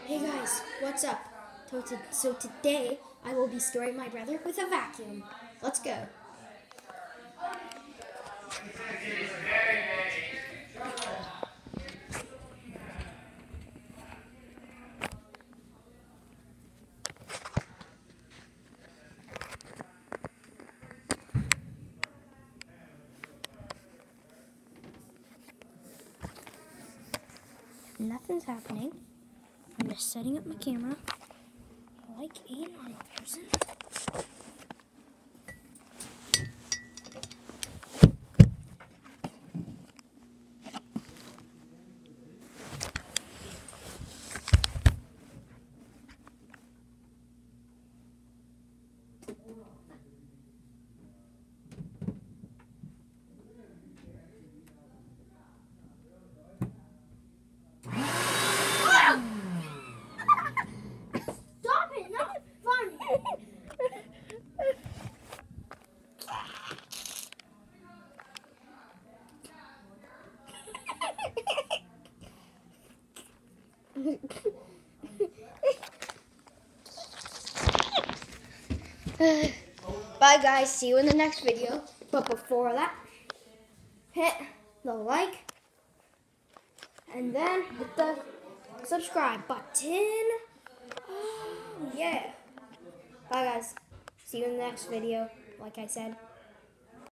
Hey guys, what's up? So today I will be storing my brother with a vacuum. Let's go. Nothing's happening. I'm just setting up my camera like a normal person. Stop it! Not funny! Bye guys, see you in the next video. But before that, hit the like and then hit the subscribe button. Oh, yeah. Bye guys. See you in the next video, like I said.